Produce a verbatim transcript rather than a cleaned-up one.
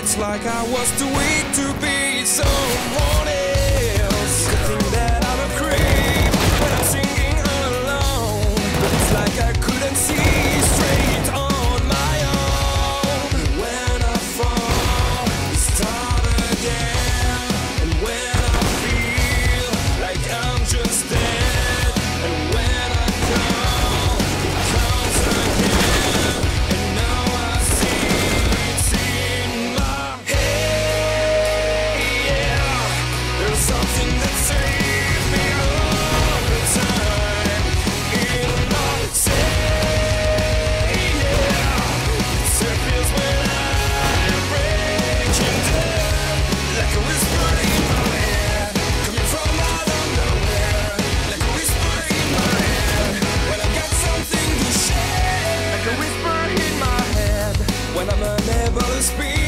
It's like I was too weak to be someone else. You could think that I'm a creep when I'm singing all alone, but it's like I couldn't see straight on my own. When I fall, we start again. And when I feel like I'm just dead, and when I come, it comes again. And now I see it's in my head, yeah. There's something that saves me all the time in my say, yeah. It surfaces when I'm breaking down, like a whisper in my head, coming from out of nowhere, like a whisper in my head, when I got something to share, like a whisper in my head, when I'm unable to speak.